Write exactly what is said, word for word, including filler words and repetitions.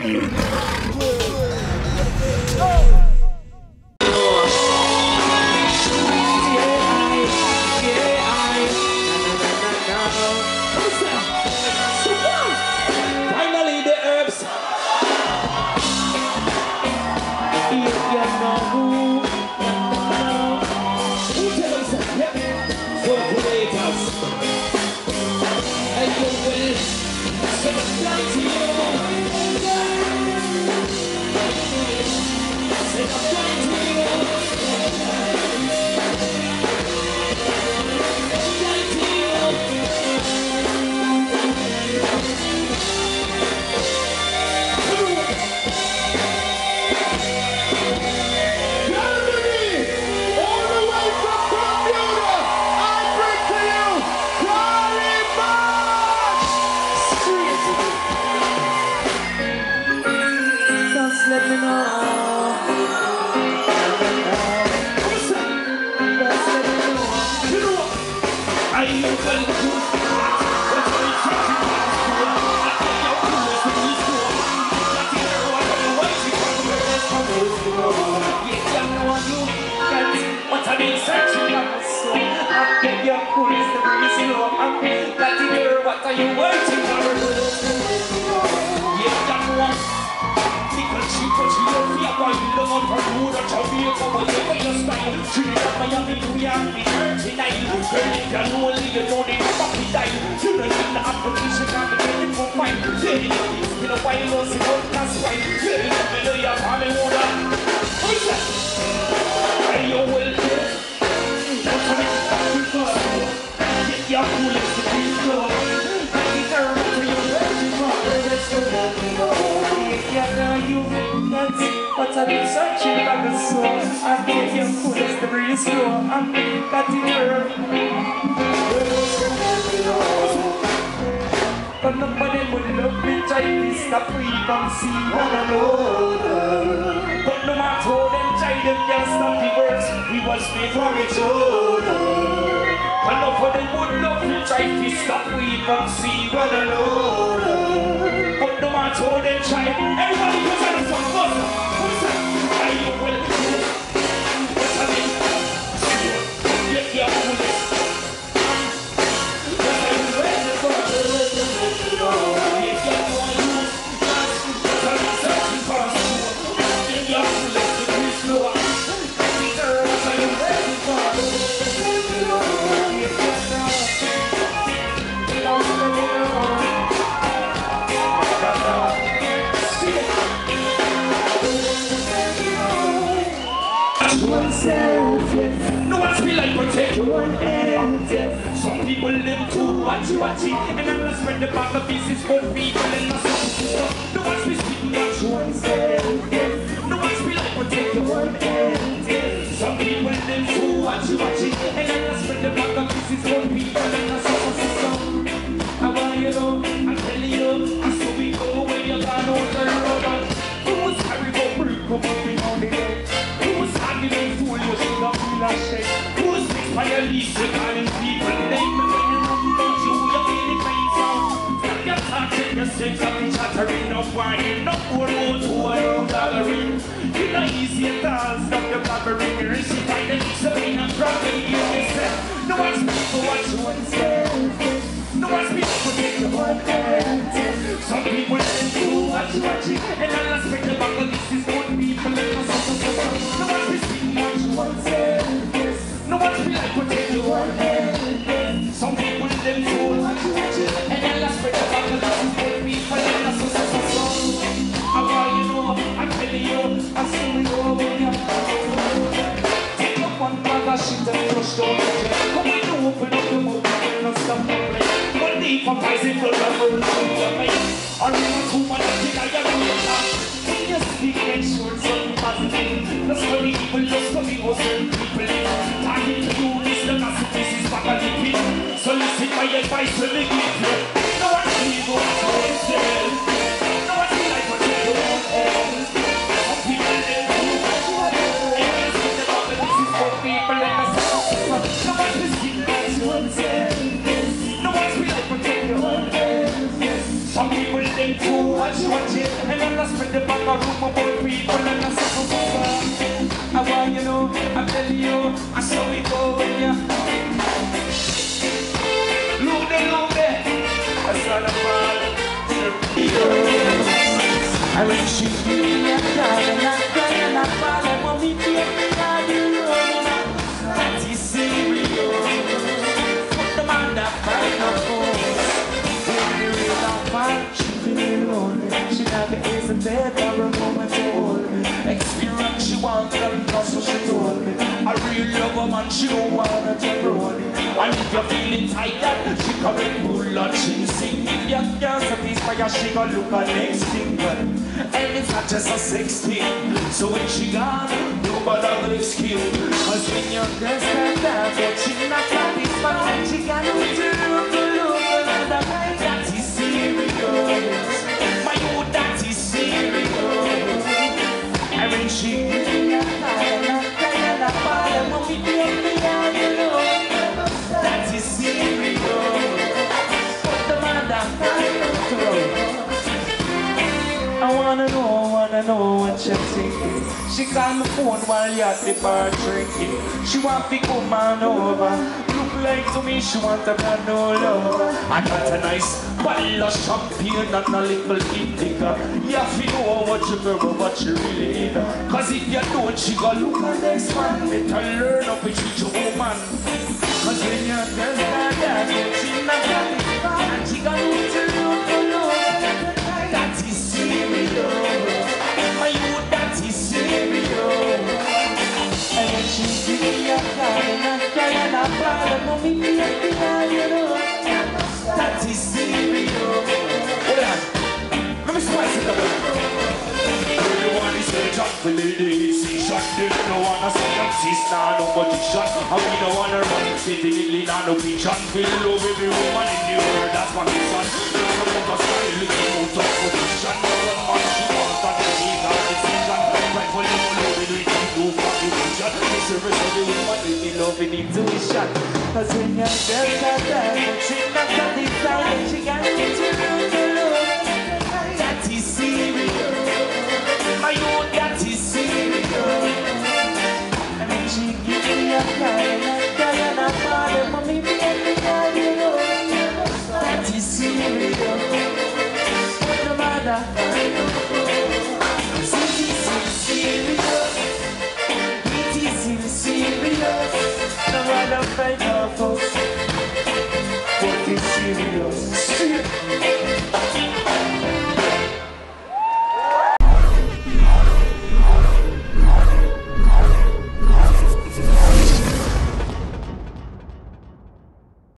But I've been searching like a soul. I gave you cool as the breeze flow. I'm got in your but nobody would love me, try to stop we can see one another. But no matter how them try, them can't stop the words. We was made for each other. And nobody would love me, try to stop we can see one another. But no matter how them try, everybody goes on the front bus. Are you will do? What's I mean? Get your coolest. What are you ready for? If you want to use, what are you searching for? Get your coolest, the breeze flow. What are you ready for? Oneself, yes. No one's feel like protect one end, yes. Some people live too watchy watchy, and then let's spread the back of pieces for people and not some. No one's feel speaking watch oneself, yes. No one's feel like protect one end, yes. Some people live too watchy watchy, and then let's spread the back of pieces for people and not some. I want you know, I'm telling you, I saw we go when you're gone out the road. Who's carrying the brick come up behind the head? Who's next by your lease? You're calling people name and when you know about you, you're feeling fine sound. Stop your talking, your sense of the chattering, no whining, no poor road to a new gathering. You're not easy at all, stop your blabbering. You're easy by the lease of being a problem. You listen, no one's speaking for what you want to say. No one's speaking for what you want to say. Some people then do what you want to, and I'll aspect the back of this is good people. No one's speaking what you want to say. No one's feel like protect you one hand. Some people them fool, and then last spread the back of this is good people and that's so so so so. I want you know, I'm telling you, I see we go when you take up one bag of shit and flush down the drain. Come when you open up your mouth and not stop complaining. One day for poison blood and burn through your vein. Or even too much thing I got to talk. Just speak and sure something positive. That's why the people just for the certain people live. Talking to you, this the gossip, this is back of the pit. So listen my advice when they give you. No one see go to themselves. No one see like what they don't have. Some people live too much. And you speak about that this is for people and that's no one is speaking as oneself. No one speak like what they don't have. Some people live too much, watch it, and then that's said the back of room about people and I said, I want you know, I tell you, I saw it go when you look there, look there. I saw the ball. I when she give me a call and I cry and I fall and want me to be out the road. That is serious. Put the man that fight up for. When the real on fire, she feel lonely. She never hesitate or a moment to hold me. Experience she wants and that's what she told me. A real lover man, she don't wanna take road. And if you're feeling tired, she come and pull and she sing. If you can't satisfy her, she gon' look at next thing. And it's not just a sex thing. So when she gone, nobody will excuse. Cause when your girl start dance, but she not satisfied, she got no to look, look, another guy. That is serious. My youth, that is serious. And when she give me a call and I cry and I fall and want me to be out alone. That is serious. Put the man down, I wanna know, wanna know what you're thinking. She call my phone while you're at the bar drinking. She want to come on over. Look like to me she want a brand new lover. I got a nice bottle of champagne and a little indica. You have to know what you girl, what you really need. Cause if you don't, she gon' look at next man. Better learn up with your woman. Cause when your girl start dancing, she not satisfied. And she gon' look to look alone. That is serious. My youth, that is serious. And when she give me a call and I cry and I fall and mommy me and me and you know. That is serious. Hold on. Let me spice it up. Everyone is a job for ladies. See shot, they don't wanna see them sis, nah, nobody shot. And we don't wanna run city, lily, nah, no pigeon. Feel love every woman in the world, that's my mission. Don't come over style, looking out of position. No one man, she wants to take her decision. Right for you, love it, we can do for the vision. The service of the woman, we need love and intuition. Cause when your girl got that, she not satisfied, she got to